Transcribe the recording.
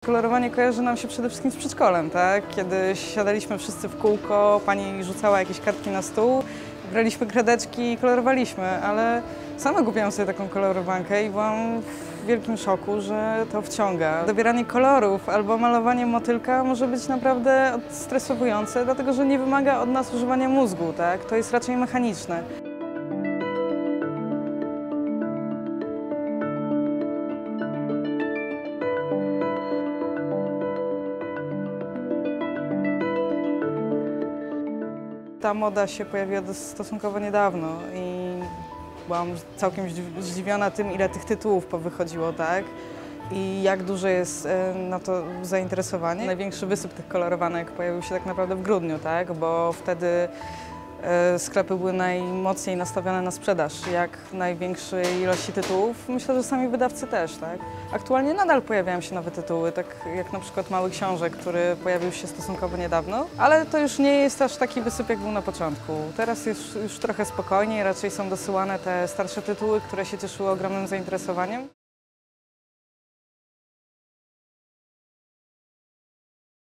Kolorowanie kojarzy nam się przede wszystkim z przedszkolem, tak? Kiedy siadaliśmy wszyscy w kółko, pani rzucała jakieś kartki na stół, braliśmy kredeczki i kolorowaliśmy, ale sama kupiłam sobie taką kolorowankę i byłam w wielkim szoku, że to wciąga. Dobieranie kolorów albo malowanie motylka może być naprawdę stresowujące, dlatego że nie wymaga od nas używania mózgu, tak? To jest raczej mechaniczne. Ta moda się pojawiła stosunkowo niedawno i byłam całkiem zdziwiona tym, ile tych tytułów powychodziło, tak? I jak duże jest na to zainteresowanie. Największy wysyp tych kolorowanek pojawił się tak naprawdę w grudniu, tak? Bo wtedy sklepy były najmocniej nastawione na sprzedaż, jak największej ilości tytułów. Myślę, że sami wydawcy też, tak? Aktualnie nadal pojawiają się nowe tytuły, tak jak na przykład Mały Książek, który pojawił się stosunkowo niedawno, ale to już nie jest aż taki wysyp, jak był na początku. Teraz jest już trochę spokojniej, raczej są dosyłane te starsze tytuły, które się cieszyły ogromnym zainteresowaniem.